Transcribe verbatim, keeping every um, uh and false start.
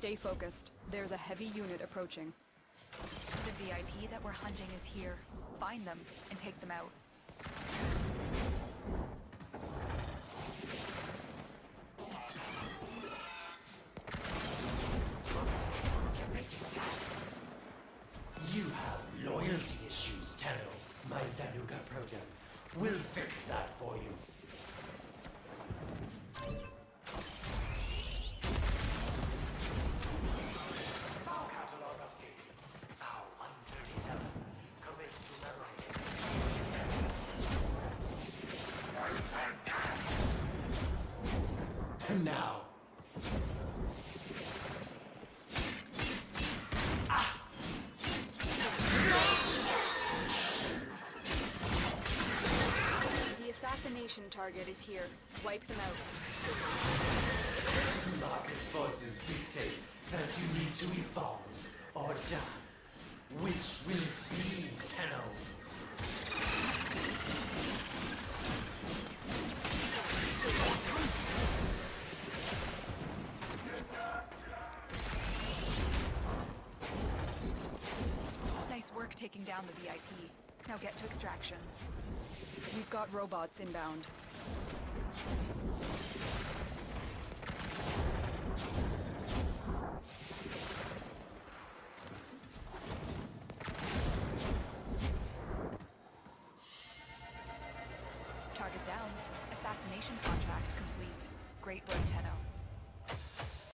Stay focused. There's a heavy unit approaching. The V I P that we're hunting is here. Find them and take them out. You have loyalty issues, Tenno, my Zanuka Proton. We'll fix that for you. File catalog update. File one thirty-seven. Commit to memory. And now. The assassination target is here. Wipe them out. Market forces dictate that you need to evolve or die. Which will it be, Tenno? Nice work taking down the V I P. Now get to extraction. We've got robots inbound.